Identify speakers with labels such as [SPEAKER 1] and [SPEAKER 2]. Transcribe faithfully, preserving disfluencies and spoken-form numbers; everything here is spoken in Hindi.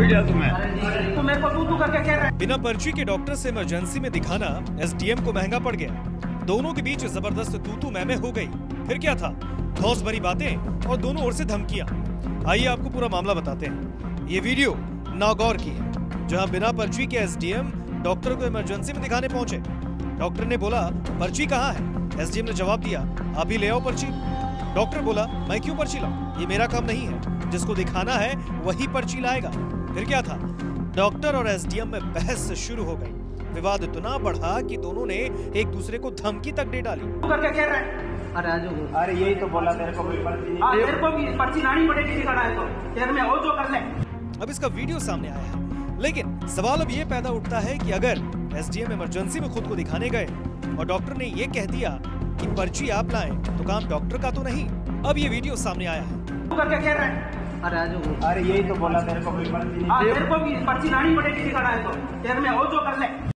[SPEAKER 1] दिया तुम्हें?
[SPEAKER 2] तो मेरे को तू तू करके कह रहा है।
[SPEAKER 3] बिना पर्ची के डॉक्टर से इमरजेंसी में दिखाना एसडीएम को महंगा पड़ गया। दोनों के बीच जबरदस्त तू तू मैं मैं हो गई। फिर क्या था? धौंस भरी बातें और दोनों ओर से धमकियां। आइए आपको पूरा मामला बताते हैं। ये वीडियो नागौर की है, जहां बिना पर्ची के एसडीएम डॉक्टर को इमरजेंसी में दिखाने पहुंचे। डॉक्टर ने बोला पर्ची कहाँ है? एसडीएम ने जवाब दिया आप ही ले आओ पर्ची। डॉक्टर बोला मैं क्यों पर्ची लाऊं? ये मेरा काम नहीं है, जिसको दिखाना है वही पर्ची लाएगा। फिर क्या था? डॉक्टर और एसडीएम में बहस शुरू हो गई। विवाद इतना बढ़ा कि दोनों ने एक दूसरे को धमकी तक दे डाली।
[SPEAKER 2] तू करके कह रहा है। अरे आज
[SPEAKER 1] अरे यही तो बोला तेरे को भी पर्ची नहीं।
[SPEAKER 2] हाँ, तेरे को भी पर्ची लानी पड़ेगी दिखाना है तो तेरे में हो जो कर ले।
[SPEAKER 3] अब इसका वीडियो सामने आया है, लेकिन सवाल अब ये पैदा उठता है कि अगर एसडीएम इमरजेंसी में खुद को दिखाने गए और डॉक्टर ने ये कह दिया कि पर्ची आप लाएं, तो काम डॉक्टर का तो नहीं। अब ये वीडियो सामने आया है।
[SPEAKER 2] तू करके कह रहा है। अरे आज
[SPEAKER 1] अरे यही तो बोला तेरे को भी पर्ची नहीं।
[SPEAKER 2] हाँ, तेरे को भी पर्ची लानी पड़ेगी दिखाना है तो तेरे में हो जो कर ले।